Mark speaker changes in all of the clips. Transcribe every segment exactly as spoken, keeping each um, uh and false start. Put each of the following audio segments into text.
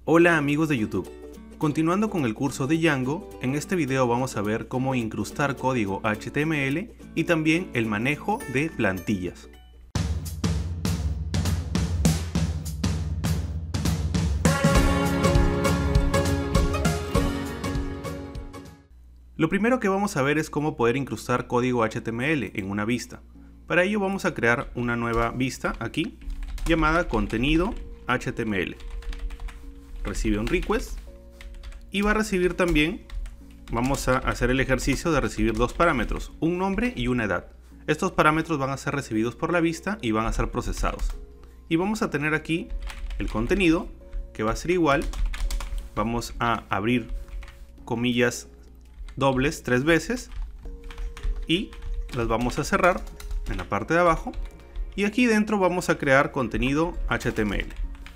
Speaker 1: Hola amigos de YouTube. Continuando con el curso de Django, en este video vamos a ver cómo incrustar código H T M L y también el manejo de plantillas. Lo primero que vamos a ver es cómo poder incrustar código H T M L en una vista. Para ello vamos a crear una nueva vista aquí, llamada contenido H T M L. Recibe un request y va a recibir también, vamos a hacer el ejercicio de recibir dos parámetros, un nombre y una edad. Estos parámetros van a ser recibidos por la vista y van a ser procesados. Y vamos a tener aquí el contenido que va a ser igual, vamos a abrir comillas dobles tres veces y las vamos a cerrar en la parte de abajo, y aquí dentro vamos a crear contenido H T M L.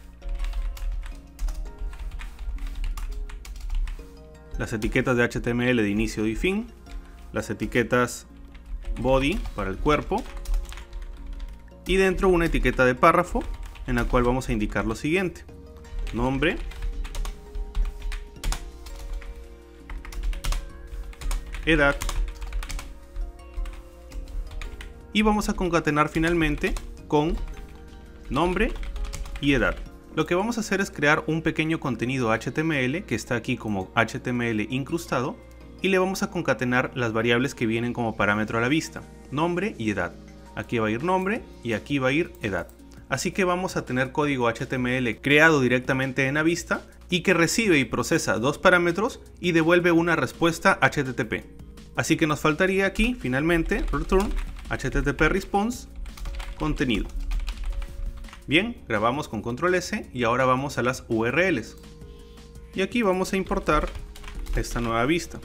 Speaker 1: Las etiquetas de H T M L de inicio y fin, las etiquetas body para el cuerpo y dentro una etiqueta de párrafo en la cual vamos a indicar lo siguiente: nombre, edad, y vamos a concatenar finalmente con nombre y edad. Lo que vamos a hacer es crear un pequeño contenido H T M L que está aquí como H T M L incrustado, y le vamos a concatenar las variables que vienen como parámetro a la vista, nombre y edad. Aquí va a ir nombre y aquí va a ir edad. Así que vamos a tener código H T M L creado directamente en la vista y que recibe y procesa dos parámetros y devuelve una respuesta H T T P. Así que nos faltaría aquí finalmente return H T T P response contenido. Bien, grabamos con control S y ahora vamos a las U R Ls. Y aquí vamos a importar esta nueva vista,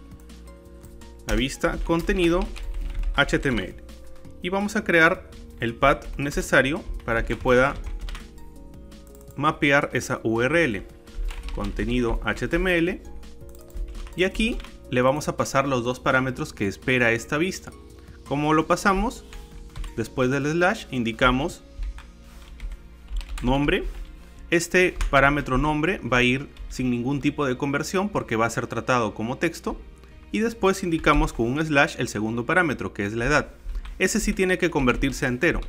Speaker 1: la vista contenido H T M L, y vamos a crear el path necesario para que pueda mapear esa U R L, contenido H T M L, y aquí le vamos a pasar los dos parámetros que espera esta vista. ¿Cómo lo pasamos? Después del slash indicamos nombre. Este parámetro nombre va a ir sin ningún tipo de conversión porque va a ser tratado como texto, y después indicamos con un slash el segundo parámetro, que es la edad. Ese sí tiene que convertirse a entero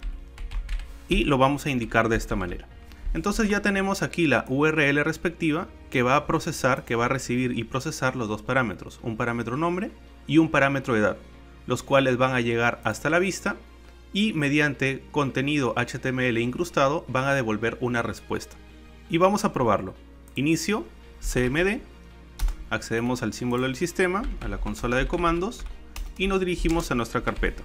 Speaker 1: y lo vamos a indicar de esta manera. Entonces ya tenemos aquí la U R L respectiva que va a procesar, que va a recibir y procesar los dos parámetros, un parámetro nombre y un parámetro edad, los cuales van a llegar hasta la vista y mediante contenido H T M L incrustado van a devolver una respuesta. Y vamos a probarlo. Inicio, C M D, accedemos al símbolo del sistema, a la consola de comandos y nos dirigimos a nuestra carpeta.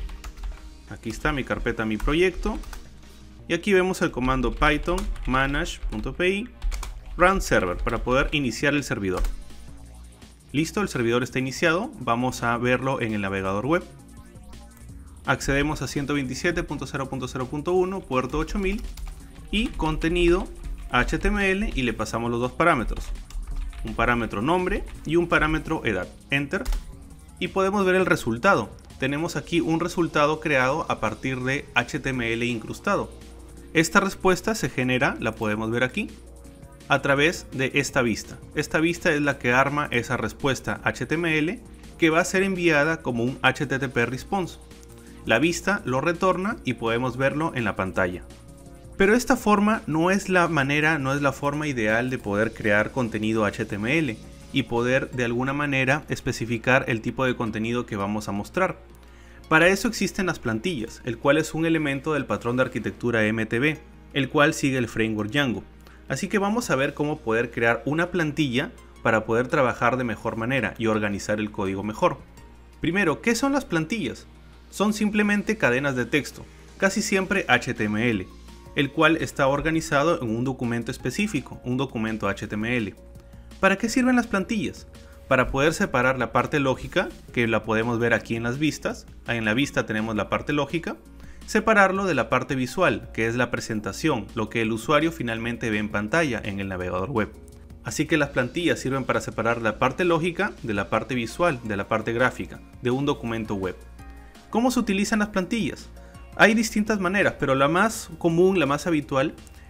Speaker 1: Aquí está mi carpeta, mi proyecto. Y aquí vemos el comando python manage.py run server para poder iniciar el servidor. Listo, el servidor está iniciado. Vamos a verlo en el navegador web. Accedemos a ciento veintisiete punto cero punto cero punto uno, puerto ocho mil y contenido H T M L, y le pasamos los dos parámetros, un parámetro nombre y un parámetro edad. Enter, y podemos ver el resultado. Tenemos aquí un resultado creado a partir de H T M L incrustado. Esta respuesta se genera, la podemos ver aquí, a través de esta vista. Esta vista es la que arma esa respuesta H T M L que va a ser enviada como un H T T P response. La vista lo retorna y podemos verlo en la pantalla. Pero esta forma no es la manera, no es la forma ideal de poder crear contenido H T M L y poder de alguna manera especificar el tipo de contenido que vamos a mostrar. Para eso existen las plantillas, el cual es un elemento del patrón de arquitectura M T B, el cual sigue el framework Django. Así que vamos a ver cómo poder crear una plantilla para poder trabajar de mejor manera y organizar el código mejor. Primero, ¿qué son las plantillas? Son simplemente cadenas de texto, casi siempre H T M L, el cual está organizado en un documento específico, un documento H T M L. ¿Para qué sirven las plantillas? Para poder separar la parte lógica, que la podemos ver aquí en las vistas. En la vista tenemos la parte lógica, separarlo de la parte visual, que es la presentación, lo que el usuario finalmente ve en pantalla en el navegador web. Así que las plantillas sirven para separar la parte lógica de la parte visual, de la parte gráfica, de un documento web. ¿Cómo se utilizan las plantillas? Hay distintas maneras, pero la más común, la más habitual,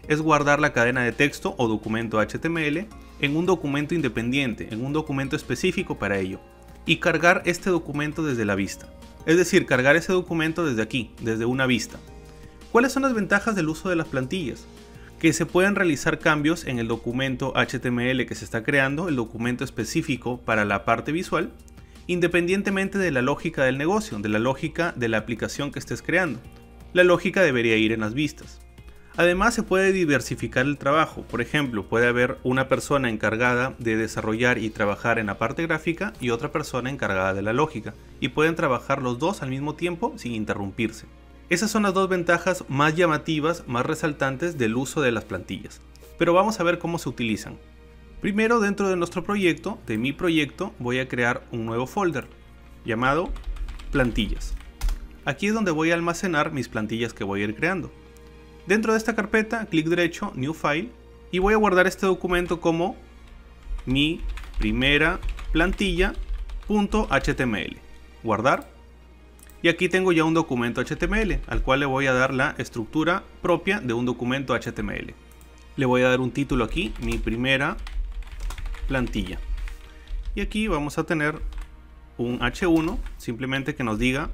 Speaker 1: es guardar la cadena de texto o documento H T M L en un documento independiente, en un documento específico para ello, y cargar este documento desde la vista. Es decir, cargar ese documento desde aquí, desde una vista. ¿Cuáles son las ventajas del uso de las plantillas? Que se pueden realizar cambios en el documento H T M L que se está creando, el documento específico para la parte visual, independientemente de la lógica del negocio, de la lógica de la aplicación que estés creando. La lógica debería ir en las vistas. Además, se puede diversificar el trabajo. Por ejemplo, puede haber una persona encargada de desarrollar y trabajar en la parte gráfica y otra persona encargada de la lógica, y pueden trabajar los dos al mismo tiempo sin interrumpirse. Esas son las dos ventajas más llamativas, más resaltantes del uso de las plantillas. Pero vamos a ver cómo se utilizan. Primero, dentro de nuestro proyecto, de mi proyecto, voy a crear un nuevo folder llamado plantillas. Aquí es donde voy a almacenar mis plantillas que voy a ir creando. Dentro de esta carpeta, clic derecho, New File, y voy a guardar este documento como mi primera plantilla.html. Guardar. Y aquí tengo ya un documento H T M L, al cual le voy a dar la estructura propia de un documento H T M L. Le voy a dar un título aquí, mi primera plantilla. Y aquí vamos a tener un H uno, simplemente que nos diga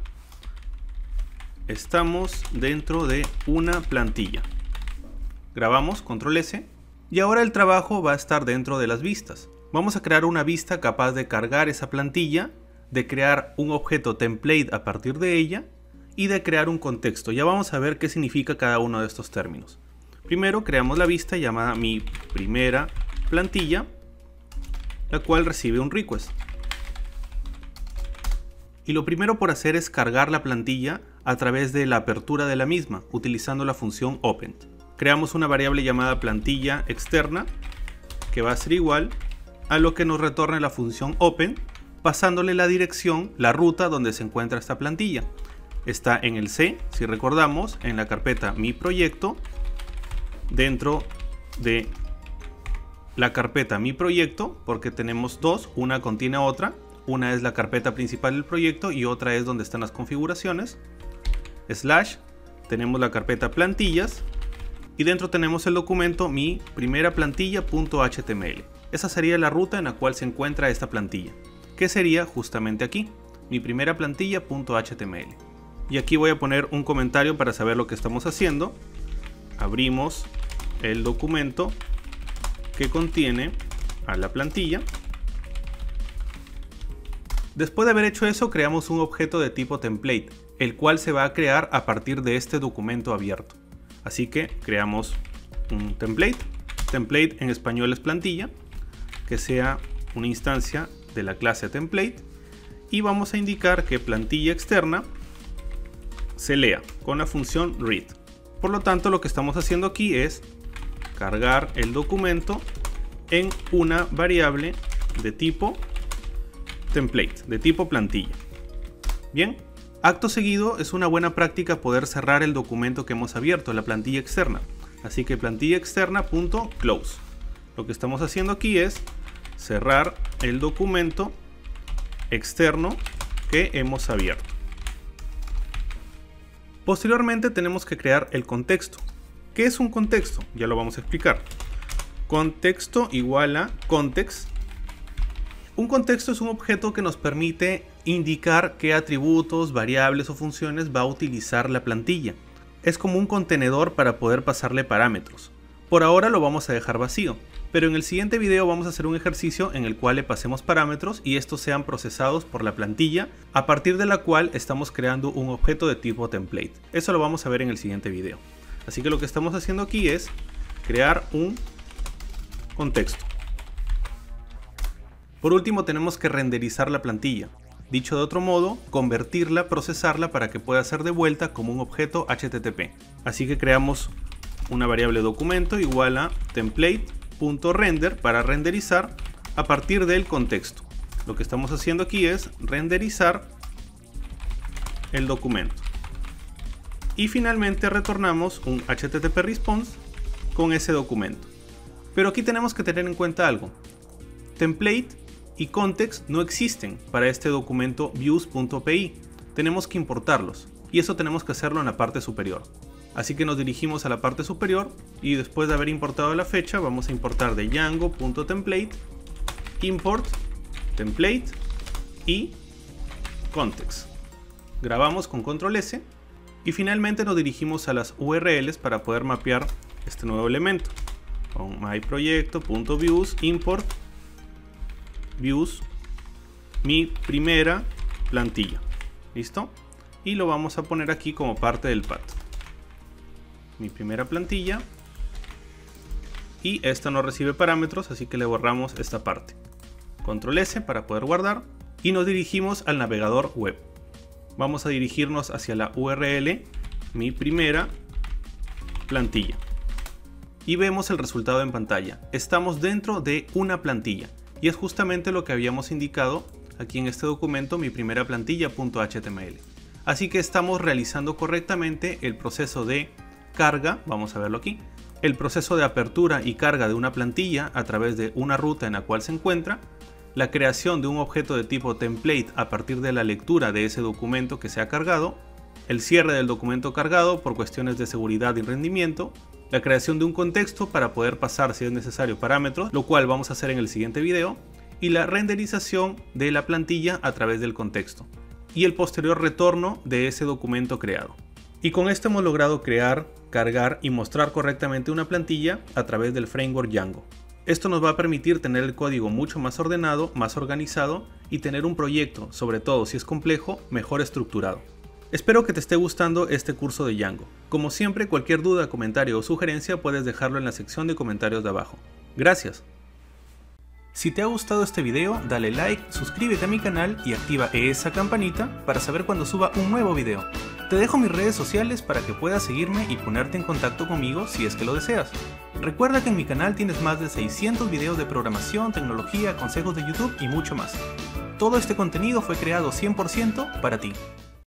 Speaker 1: estamos dentro de una plantilla. Grabamos, control ese, y ahora el trabajo va a estar dentro de las vistas. Vamos a crear una vista capaz de cargar esa plantilla, de crear un objeto template a partir de ella y de crear un contexto. Ya vamos a ver qué significa cada uno de estos términos. Primero creamos la vista llamada mi primera plantilla, la cual recibe un request. Y lo primero por hacer es cargar la plantilla a través de la apertura de la misma, utilizando la función open. Creamos una variable llamada plantilla externa, que va a ser igual a lo que nos retorne la función open, pasándole la dirección, la ruta donde se encuentra esta plantilla. Está en el C, si recordamos, en la carpeta mi proyecto, dentro de la carpeta mi proyecto, porque tenemos dos, una contiene otra, una es la carpeta principal del proyecto y otra es donde están las configuraciones, slash, tenemos la carpeta plantillas y dentro tenemos el documento mi primera plantilla.html. Esa sería la ruta en la cual se encuentra esta plantilla, que sería justamente aquí, mi primera plantilla.html. Y aquí voy a poner un comentario para saber lo que estamos haciendo. Abrimos el documento que contiene a la plantilla. Después de haber hecho eso, creamos un objeto de tipo template, el cual se va a crear a partir de este documento abierto. Así que creamos un template. Template en español es plantilla, que sea una instancia de la clase template, y vamos a indicar que plantilla externa se lea con la función read. Por lo tanto, lo que estamos haciendo aquí es cargar el documento en una variable de tipo template, de tipo plantilla. Bien, acto seguido es una buena práctica poder cerrar el documento que hemos abierto, la plantilla externa. Así que plantilla externa.close. Lo que estamos haciendo aquí es cerrar el documento externo que hemos abierto. Posteriormente tenemos que crear el contexto. ¿Qué es un contexto? Ya lo vamos a explicar. Contexto igual a context. Un contexto es un objeto que nos permite indicar qué atributos, variables o funciones va a utilizar la plantilla. Es como un contenedor para poder pasarle parámetros. Por ahora lo vamos a dejar vacío, pero en el siguiente video vamos a hacer un ejercicio en el cual le pasemos parámetros y estos sean procesados por la plantilla, a partir de la cual estamos creando un objeto de tipo template. Eso lo vamos a ver en el siguiente video. Así que lo que estamos haciendo aquí es crear un contexto. Por último, tenemos que renderizar la plantilla. Dicho de otro modo, convertirla, procesarla para que pueda ser devuelta como un objeto H T T P. Así que creamos una variable documento igual a template.render para renderizar a partir del contexto. Lo que estamos haciendo aquí es renderizar el documento. Y finalmente retornamos un H T T P response con ese documento. Pero aquí tenemos que tener en cuenta algo. Template y context no existen para este documento views.py. Tenemos que importarlos y eso tenemos que hacerlo en la parte superior. Así que nos dirigimos a la parte superior y después de haber importado la fecha vamos a importar de Django.template, import, template y context. Grabamos con control ese y finalmente nos dirigimos a las U R Ls para poder mapear este nuevo elemento. Con myproyecto.views, import, views, mi primera plantilla. ¿Listo? Y lo vamos a poner aquí como parte del path. Mi primera plantilla. Y esta no recibe parámetros, así que le borramos esta parte. Control S para poder guardar. Y nos dirigimos al navegador web. Vamos a dirigirnos hacia la U R L, mi primera plantilla. Y vemos el resultado en pantalla. Estamos dentro de una plantilla. Y es justamente lo que habíamos indicado aquí en este documento, mi primera plantilla.html. Así que estamos realizando correctamente el proceso de carga, vamos a verlo aquí, el proceso de apertura y carga de una plantilla a través de una ruta en la cual se encuentra, la creación de un objeto de tipo template a partir de la lectura de ese documento que se ha cargado, el cierre del documento cargado por cuestiones de seguridad y rendimiento, la creación de un contexto para poder pasar si es necesario parámetros, lo cual vamos a hacer en el siguiente video, y la renderización de la plantilla a través del contexto, y el posterior retorno de ese documento creado. Y con esto hemos logrado crear, cargar y mostrar correctamente una plantilla a través del framework Django. Esto nos va a permitir tener el código mucho más ordenado, más organizado y tener un proyecto, sobre todo si es complejo, mejor estructurado. Espero que te esté gustando este curso de Django. Como siempre, cualquier duda, comentario o sugerencia puedes dejarlo en la sección de comentarios de abajo. Gracias. Si te ha gustado este video, dale like, suscríbete a mi canal y activa esa campanita para saber cuando suba un nuevo video. Te dejo mis redes sociales para que puedas seguirme y ponerte en contacto conmigo si es que lo deseas. Recuerda que en mi canal tienes más de seiscientos videos de programación, tecnología, consejos de YouTube y mucho más. Todo este contenido fue creado cien por ciento para ti.